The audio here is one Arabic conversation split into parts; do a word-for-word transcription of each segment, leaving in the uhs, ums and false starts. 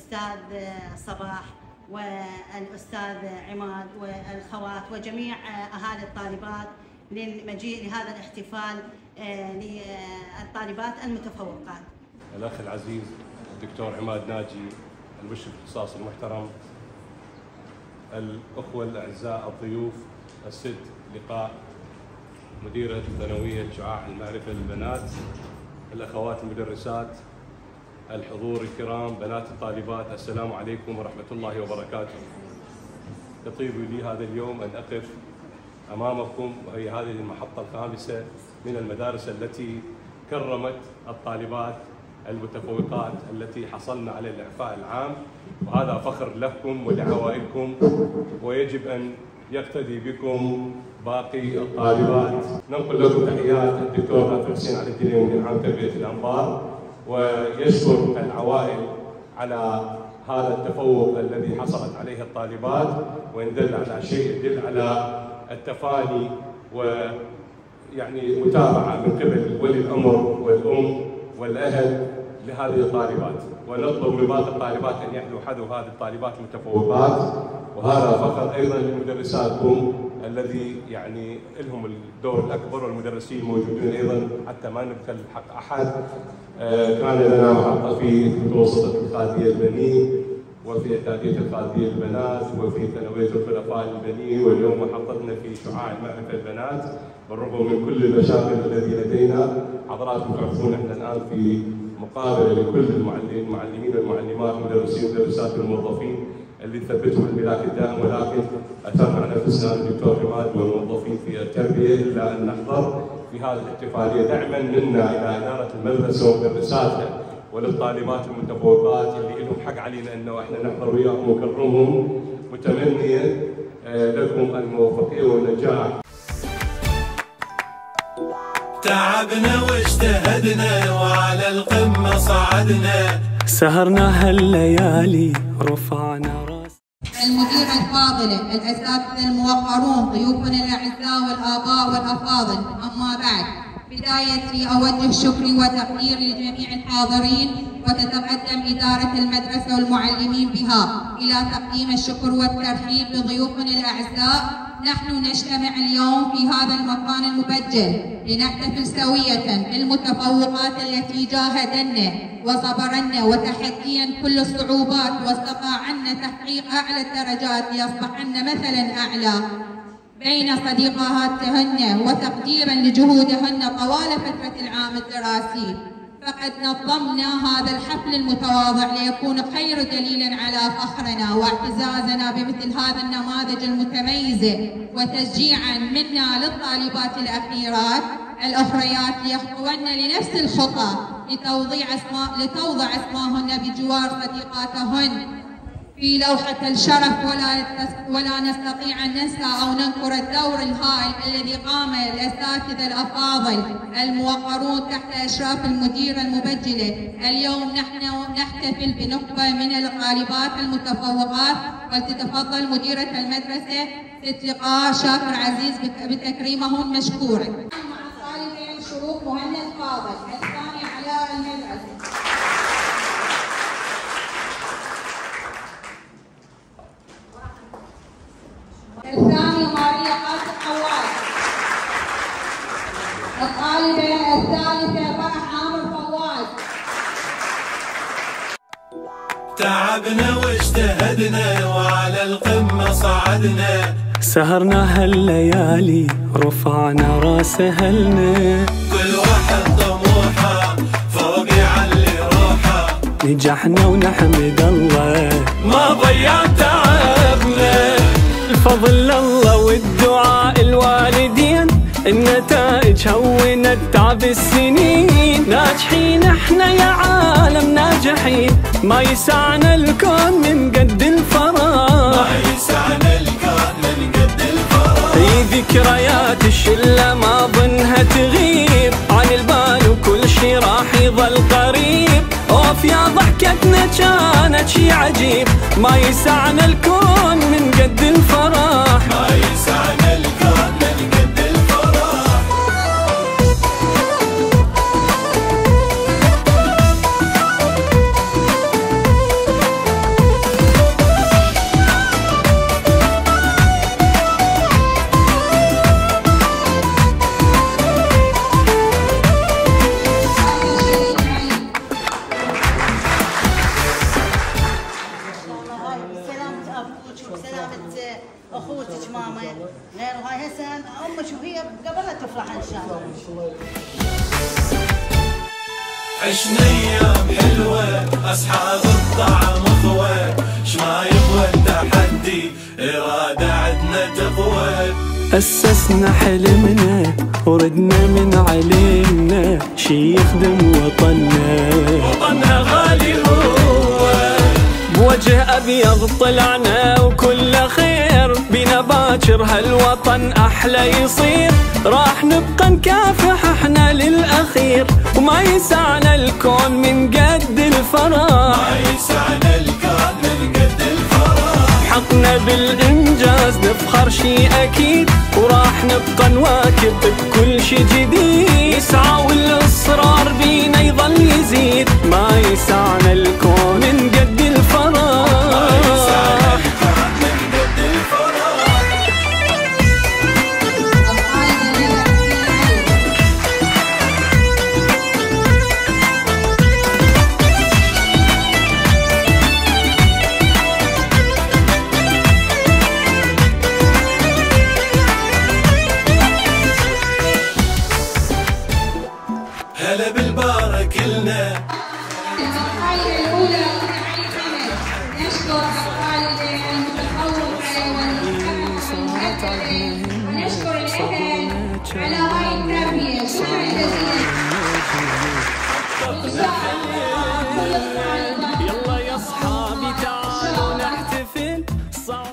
الأستاذ صباح والأستاذ عماد والخوات وجميع أهالي الطالبات للمجيء لهذا الاحتفال للطالبات المتفوقات. الأخ العزيز الدكتور عماد ناجي المشرف الاختصاصي المحترم، الأخوة الأعزاء الضيوف، الست لقاء مديرة ثانوية شعاع المعرفة للبنات، الأخوات المدرسات، الحضور الكرام، بنات الطالبات، السلام عليكم ورحمة الله وبركاته. يطيب لي هذا اليوم أن أقف أمامكم، وهي هذه المحطة الخامسة من المدارس التي كرمت الطالبات المتفوقات التي حصلنا على الإعفاء العام، وهذا فخر لكم ولعوائلكم، ويجب أن يقتدي بكم باقي الطالبات. ننقل لكم تحيات الدكتور ناصر حسين علي الدين مدير عام تربية الأنبار، ويشكر العوائل على هذا التفوق الذي حصلت عليه الطالبات، وإن دل على شيء يدل على التفاني ويعني متابعة من قبل ولي الأمر والأم والأهل لهذه الطالبات، ونطلب من باقي الطالبات أن يحذوا حذو هذه الطالبات المتفوقات، وهذا فخر أيضا لمدرساتكم الذي يعني لهم الدور الأكبر، والمدرسين موجودين أيضا حتى ما نبخل حق أحد. آه كان لنا محطة في متوسطة الخالدية البنين، وفي إعدادية الخالدية البنات، وفي ثانوية الخلفاء البنين، واليوم محطتنا في شعاع المعرفة البنات. بالرغم من كل المشاكل الذي لدينا، حضراتكم تعرفون احنا الآن في مقابلة لكل المعلمين والمعلمات والمدرسين والمدرسات والموظفين اللي ثبتوا الملاك الدائم، ولكن اثرنا على نفسنا الدكتور عماد والموظفين في التربيه الا ان نحضر في هذه الاحتفاليه دعما منا الى اداره المدرسه ومدرساتها وللطالبات المتفوقات اللي لهم حق علينا انه احنا نحضر وياهم ونكرمهم، متمنيا لكم الموفقيه والنجاح. تعبنا واجتهدنا وعلى القمه صعدنا، سهرنا هالليالي رفعنا راس. المديرة الفاضلة، الأساتذة الموقرون، ضيوفنا الأعزاء والآباء والأفاضل، أما بعد، بدايتي أوجه شكري وتقديري لجميع الحاضرين، وتتقدم إدارة المدرسة والمعلمين بها إلى تقديم الشكر والترحيب بضيوفنا الأعزاء. نحن نجتمع اليوم في هذا المكان المبجل لنحتفل سوية بالمتفوقات التي جاهدن وصبرن وتحديا كل الصعوبات، واستطاعن تحقيق أعلى الدرجات ليصبحن مثلا أعلى بين صديقاتهن، وتقديرا لجهودهن طوال فترة العام الدراسي. فقد نظمنا هذا الحفل المتواضع ليكون خير دليل على فخرنا واعتزازنا بمثل هذا النماذج المتميزة، وتشجيعا منا للطالبات الأخيرات الأخريات ليخطون لنفس الخطى لتوضيع اسماء لتوضع اسماهن بجوار صديقاتهن في لوحة الشرف. ولا ولا نستطيع أن ننسى أو ننكر الدور الهائل الذي قام الأساتذة الأفاضل الموقرون تحت إشراف المديرة المبجلة. اليوم نحن نحتفل بنخبة من الطالبات المتفوقات، ولتتفضل مديرة المدرسة ست لقاء شاكر عزيز بتكريمهن مشكورا. مع الطالبين شروق مهند فاضل، الثاني علاء المدرسة. الثاني ماريا قاسم حواس. الطالبة الثالثة فرح عامر فواز. تعبنا واجتهدنا وعلى القمة صعدنا، سهرنا هالليالي رفعنا راس أهلنا، كل واحد طموحه فوق يعلي روحه، نجحنا ونحمد الله ما ضيع تعبنا، الفضل الله والدعاء الوالدين، النتائج هونت تعب السنين، ناجحين احنا يا عالم ناجحين، ما يسعنا الكون من قد الفراغ، ما يسعنا الكون من قد الفراغ، هي ذكريات الشلة ما ظنها تغيب عن البال، وكل شي راح يظل قريب، اوف يا ضحكتنا كانت شي عجيب، ما يسعنا الكون من قد الفرح، ما يسعنا الكون من قد الفرح. شوف سلامة اخوتك ماما غير هاي هسه امك وهي قبلها تفرح ان شاء الله. عشنا ايام حلوه اصحاب الطعم اخوه، شما يبغى التحدي اراده عدنا تقوى. أسسنا حلمنا وردنا من علمنا شي يخدم وطننا، وطننا غالي هو بوجه أبيض طلعنا وكل خير، بينا باكر هالوطن أحلى يصير، راح نبقى نكافح احنا للأخير، وما يسعنا الكون من قد الفرح، ما يسعنا الكون من قد الفرح. حقنا بالإنجاز نفخر شي أكيد، وراح نبقى نواكب بكل شي جديد، يسعى والإصرار بينا يظل يزيد، ما يسعنا الكون من قد الفرح، ما يسعنا الكون من قد الفرح. هلا بالبارك لنا. المرحلة الأولى نشكر أبطال المتفوق والمحقق ونشكر الأهل على هاي التربية. شكرا جزيلا. يلا يا أصحابي تعالوا نحتفل صعب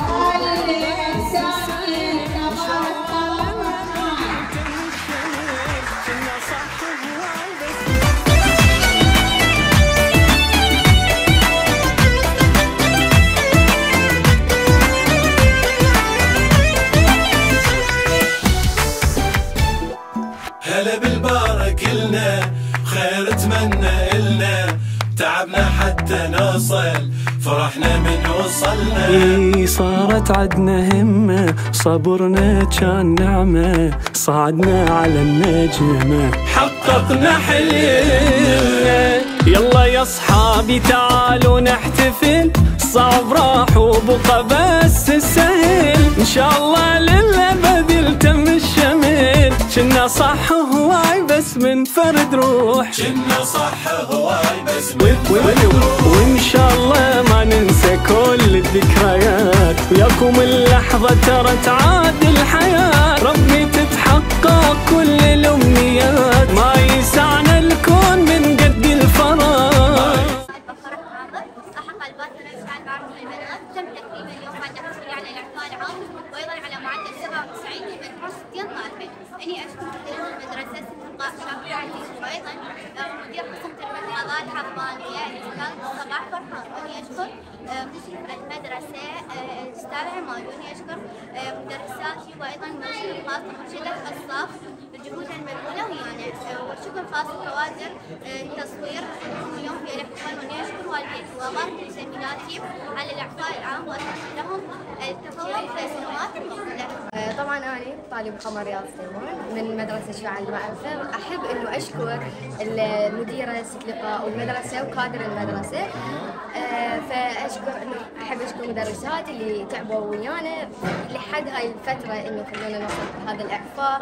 هلا بالبارك لنا، خير اتمنى إلنا، تعبنا حتى نوصل، فرحنا من وصلنا. اي صارت عدنا همة، صبرنا كان نعمة، صعدنا على النجمة، حققنا حلمنا. يلا يا اصحابي تعالوا نحتفل، صعب راح وبقى بس السهل، ان شاء الله للابد يلتم الشمل، كنا صح هواي بس من فرد روح، كنا صح هواي بس من فرد روح. وان شاء الله ما ننسى كل الذكريات، وياكم اللحظة ترى تعاد الحياة، ربي تتحقق كل الامنيات، ما يسعنا الكون من قد الفراغ. أحق الباطنة بشأن معرفة البنات تم تكريم اليوم بعد حصولي على الإعفاء العام وأيضا على معدل سبعة وتسعين من مجموع ستين طالبة. إني أشكر مديرة المدرسة ست لقاء شاكر عزيز، وأيضا مدير قسم تربية الأعضاء الحربانية الأستاذ صباح فرحان، وإني أشكر مشرف المدرسة الأستاذ عماد، وإني أشكر مدرساتي وأيضا المرشد الخاص مرشد الصف الجهود المبذولة ويانا، وشكر خاص لكوادر التصوير اليوم في الاحتفال، وإني أشكر والديتي وأبارك لزميلاتي على الإعفاء العام وأتمنى لهم التفوق في السنوات المقبلة. طبعا أنا طالب قمر رياض سليمان من مدرسة شعاع المعرفة، أحب إنه أشكر المديرة ست لقاء والمدرسة وكادر المدرسة، فأشكر إنه أحب أشكر مدرساتي اللي تعبوا ويانا لحد هاي الفترة إنه خلونا نوصل هذا الإعفاء،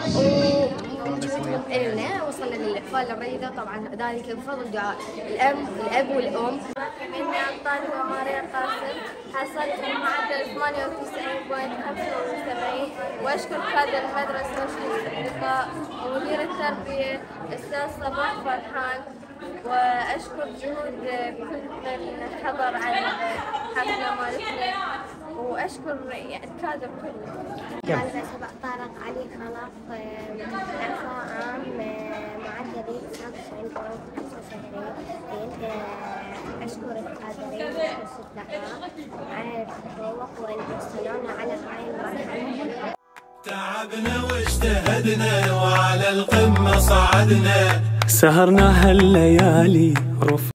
ومن جهودهم إلنا وصلنا للإعفاء للريدة، طبعا ذلك بفضل دعاء الأم الأب والأم. مني عن طالبة ماريا قاسم، حصلت معدل ثمانية وتسعين فاصلة خمسة وسبعين، وأشكر كادر المدرسة ومشرف اللقاء ومدير التربية أستاذ صباح فرحان، وأشكر جهود كل من حضر على حفلة مالتنا، وأشكر الكادر كله. طالبة سبق طارق علي خلف إعفاء عام معدل تسعة وتسعين فاصلة خمسة وسبعين. أشكر الكادرين والأصدقاء على التفوق والسلام على هاي المرحلة. تعبنا واجتهدنا وعلى القمة صعدنا، سهرنا هالليالي رفع